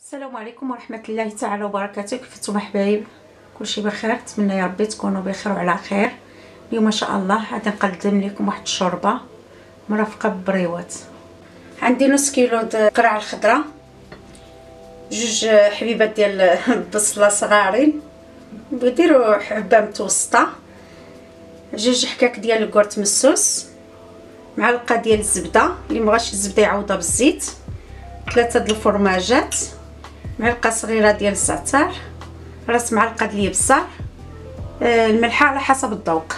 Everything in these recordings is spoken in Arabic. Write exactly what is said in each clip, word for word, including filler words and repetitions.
السلام عليكم ورحمه الله تعالى وبركاته. كيف نتوما حبايب؟ كلشي بخير، نتمنى يا ربي تكونوا بخير وعلى خير. اليوم ان شاء الله غادي نقدم لكم واحد الشوربه مرافقه بالبريوات. عندي نص كيلو د القرعه الخضراء، جوج حبيبات ديال البصله صغارين، ديروا حبه متوسطه، جوج حكاك ديال الكورت مسوس، معلقه ديال الزبده اللي مبغاش الزبده يعوضها بالزيت، ثلاثه د الفرماجات، معلقه صغيره ديال الزعتر، راس معلقه ديال الابزار، الملح على حسب الذوق.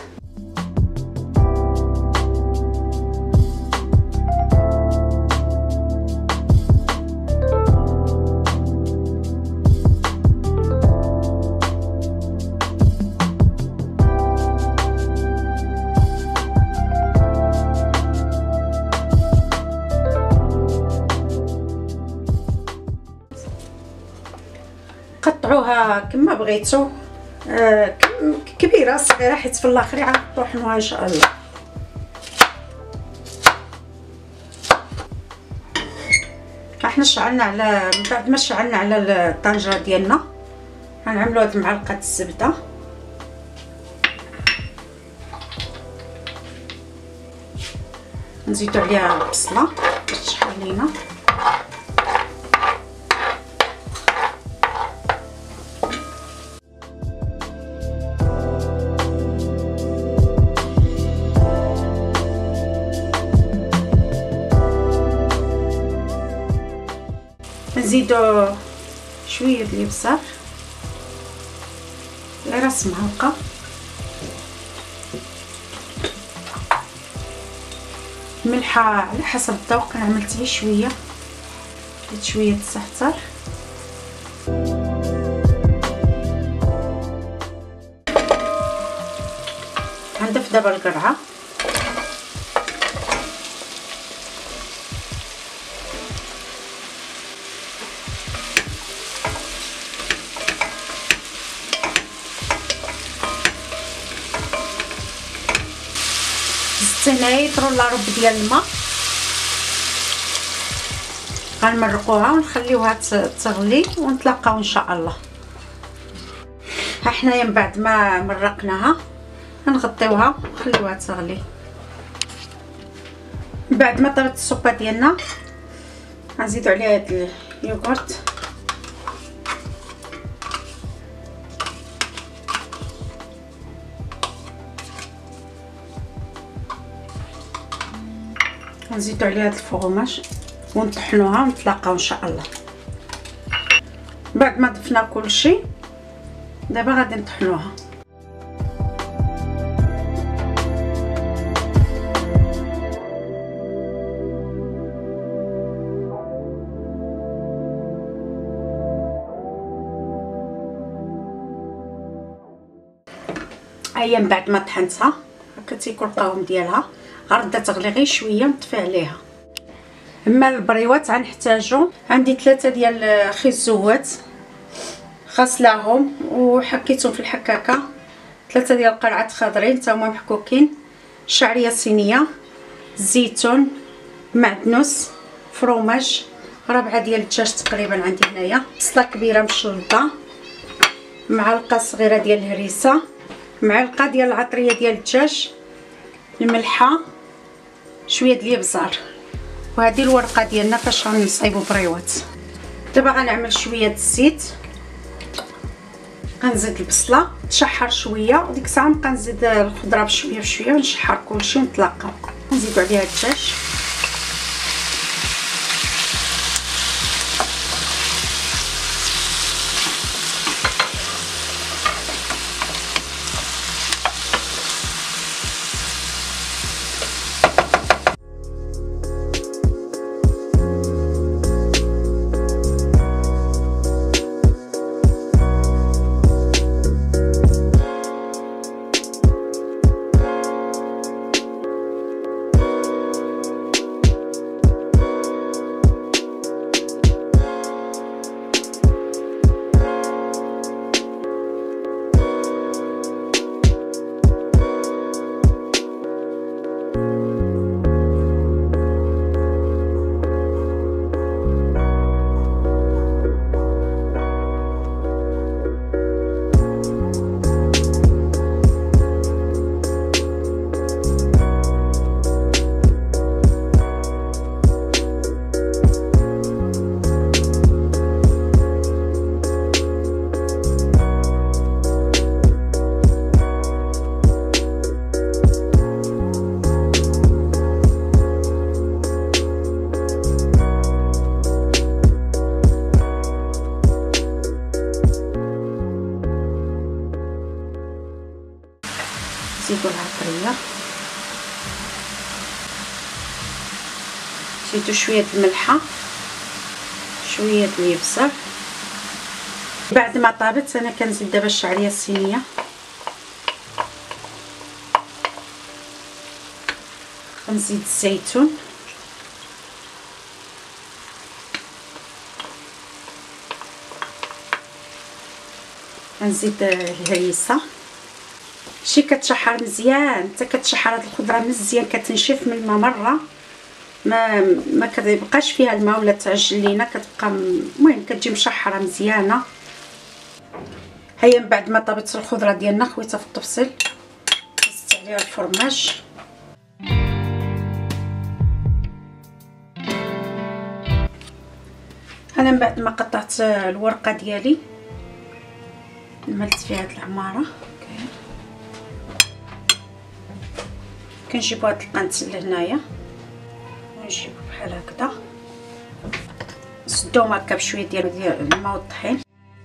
قطعوها كما بغيتو، آه كبيره صغيره، حيت في الاخر عاد طحنوها ان شاء الله. احنا شعلنا على من بعد ما شعلنا على الطنجره ديالنا غنعملوا هاد معلقه الزبده، نزيدوا عليها البصله باش تشحر لينا، نزيدو شويه ديال الابزار، راس معلقه، ملحه على حسب الذوق، انا عملت غير شويه، درت شويه الزعتر، غنضيف دابا القرعه، هنايا يطرو لا ربع ديال الماء، غنمرقوها ونخليوها تغلي ونتلاقاو ان شاء الله. ها حنايا من بعد ما مرقناها غنغطيوها ونخليوها تغلي. من بعد ما طرت السوبه ديالنا غنزيدو عليها هاد اليوغورت، نزيدو عليها هاد الفرماج ونطحنوها ونتلاقاو ان شاء الله. بعد ما ضفنا كلشي دابا غادي نطحنوها. هيا من بعد ما طحنتها هكا تيكون القوام ديالها، غنردها تغلي غير شويه ونطفي عليها. اما البريوات غنحتاجو، عندي ثلاثه ديال خيزوات غسلاهم وحكيتهم في الحكاكه، ثلاثه ديال القرعات خضرين تا هما محكوكين، شعريه صينيه، زيتون، معدنوس، فروماج، ربعه ديال الدجاج تقريبا عندي هنايا، بصله كبيره مشلطه، معلقه صغيره ديال الهريسه، معلقه ديال العطريه ديال الدجاج، الملحه، شويه ديال الابزار، وهذه الورقه ديالنا فاش غنصايبوا بريوات. دابا غنعمل شويه د الزيت، غنزيد البصله تشحر شويه، وديك الساعه نبقى نزيد الخضره بشويه بشويه ونشحر كلشي ونطلقها. نزيدوا عليها الدجاج، نزيدو العطريه، نزيدو شويه الملحه، شويه اليبسر. بعد ما طابت انا كنزيد دابا الشعريه الصينيه، غنزيد الزيتون، غنزيد الهريسه. شي كتشحر مزيان، حتى كتشحر هاد الخضره مزيان، كتنشف من الماء مره، ما ما كيبقاش فيها الماء ولا تعجل لينا، كتبقى المهم كتجي مشحره مزيانه. هيا من بعد ما طابت الخضره ديالنا خويته في الطبسيل زدت عليها الفرماج. انا من بعد ما قطعت الورقه ديالي ملت فيها هاد العماره، كنجيبو هاد القنت لهنايا ونجيبو بحال هكذا، نسدوهم هكا بشويه ديال ديال الماء والطحين.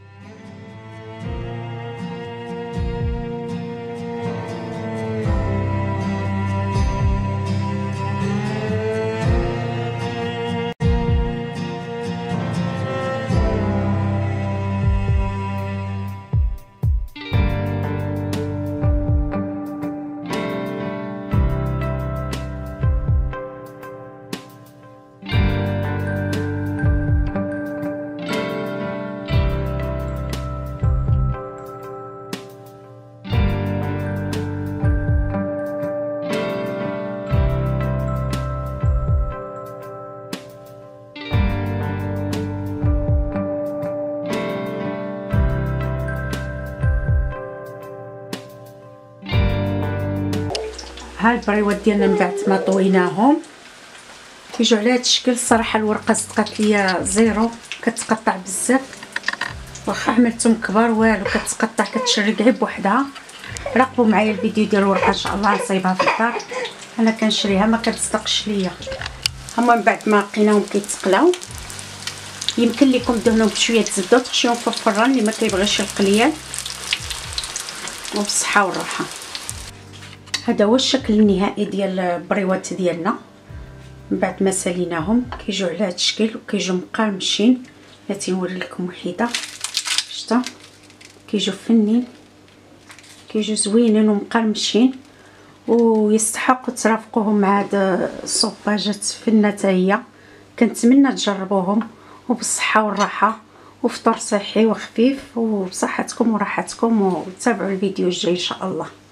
ها البريوات ديالنا من بعد ما طويناهم كيجيو على هذا الشكل. الصراحه الورقه صدقات ليا زيرو، كتقطع بزاف، واخا عملتهم كبار والو كتقطع كتشرق غير بوحدها. راقبوا معايا الفيديو ديال الورقه ان شاء الله نصايبها في الدار، انا كنشريها ما كتصدقش ليا. هما من بعد ما لقيناهم كيتقلاو يمكن لكم دهنوهم بشويه الزبده وتخشيهم في الفران اللي ما كيبغيش القليان، وبالصحه والراحه. هذا هو الشكل النهائي ديال البريوات ديالنا من بعد ما ساليناهم. كيجيو على هذا الشكل وكيجيو مقرمشين. بغيت نوري لكم وحده شتا كيجيو فنين، كيجيو زوينين ومقرمشين ويستحقوا ترافقوهم مع هاد الصوباجات فنه حتى هي. كنتمنى تجربوهم وبالصحه والراحه وفطور صحي وخفيف وبصحتكم وراحتكم، وتابعوا الفيديو الجاي ان شاء الله.